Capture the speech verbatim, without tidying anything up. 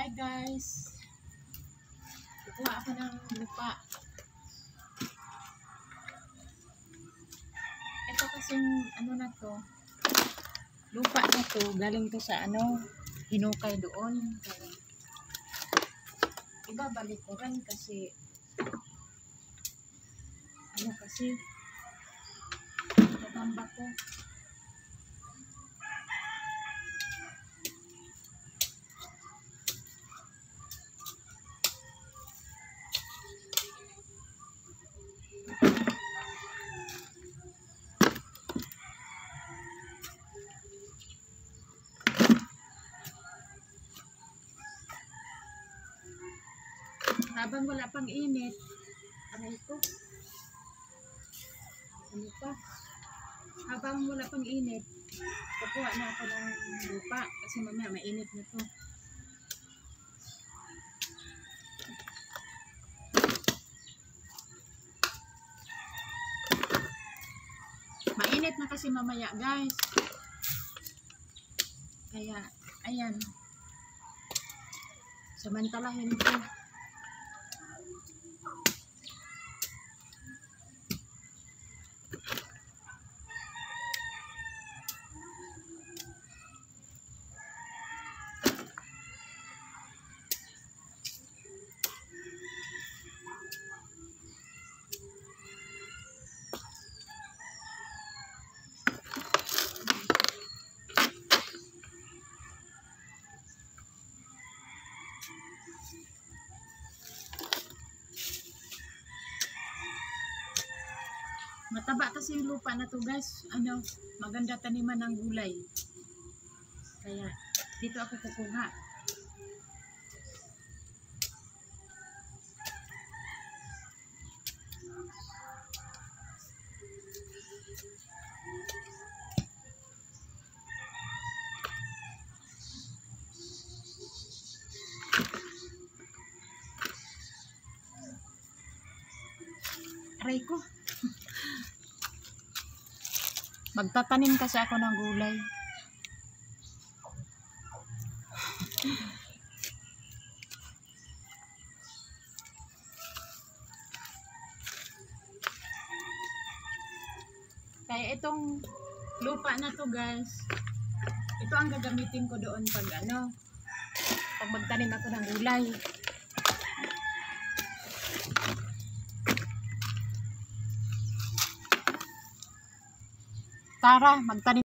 Hi guys, kukuha ako ng lupa. Ito kasing ano na to, lupa na to, galing to sa ano, hinukay doon. Kaya, iba balik ko rin kasi ano kasi nabamba ko. Habang wala pang init, aray ko, ano pa, habang wala pang init, kukuha na ako ng lupa kasi mamaya mainit na to. Mainit na kasi mamaya guys, kaya ayan, samantalahin ko. Mataba kasi yung lupa na to guys, ano, maganda taniman ng gulay. Kaya dito ako kukuha. Aray ko. Magtatanim kasi ako ng gulay. Kaya itong lupa na to guys, ito ang gagamitin ko doon pag ano, pag magtanim ako ng gulay. Tara, magtanim.